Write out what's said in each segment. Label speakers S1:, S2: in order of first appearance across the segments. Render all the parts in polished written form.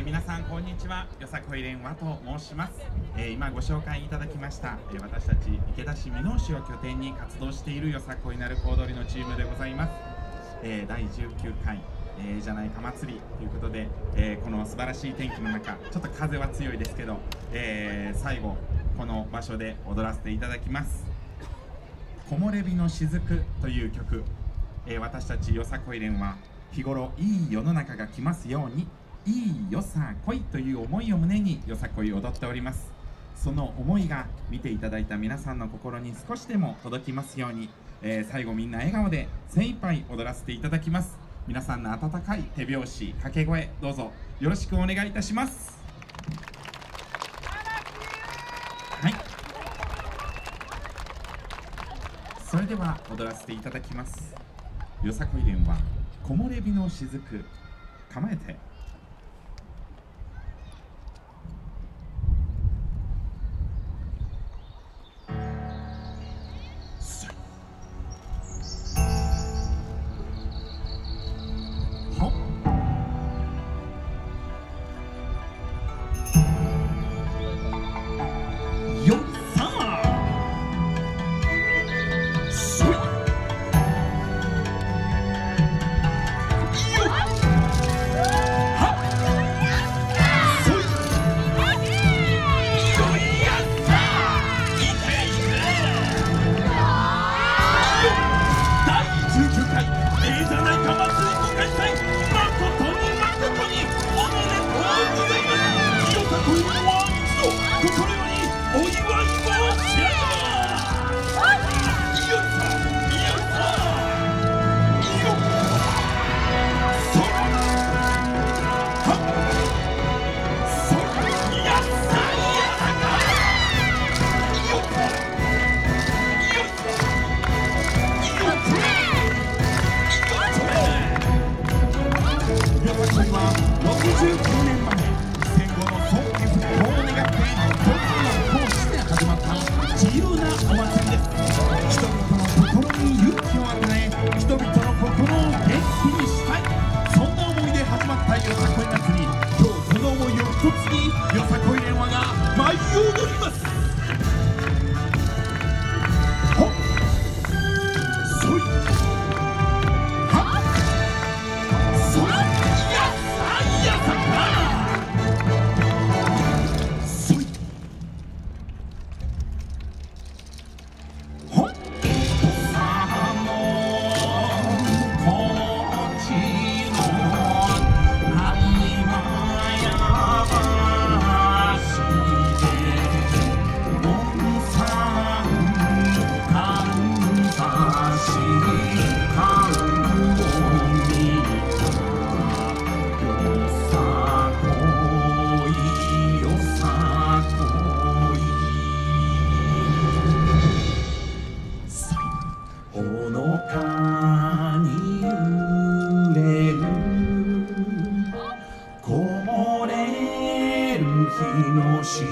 S1: 皆さんこんにちは、よさこい連和と申します。今ご紹介いただきました、私たち池田市箕面市を拠点に活動しているよさこいなる小踊りのチームでございます。第19回、じゃないか祭りということで、この素晴らしい天気の中、ちょっと風は強いですけど、最後この場所で踊らせていただきます。木漏れ日の雫という曲、私たちよさこい連は日頃いい世の中が来ますように、いいよさこいという思いを胸によさこいを踊っております。その思いが見ていただいた皆さんの心に少しでも届きますように、最後みんな笑顔で精一杯踊らせていただきます。皆さんの温かい手拍子掛け声、どうぞよろしくお願いいたします。はい、それでは踊らせていただきます。よさこい連は木漏れ日の雫、構えて。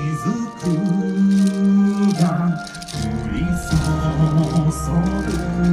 S2: 雫が降り注ぐ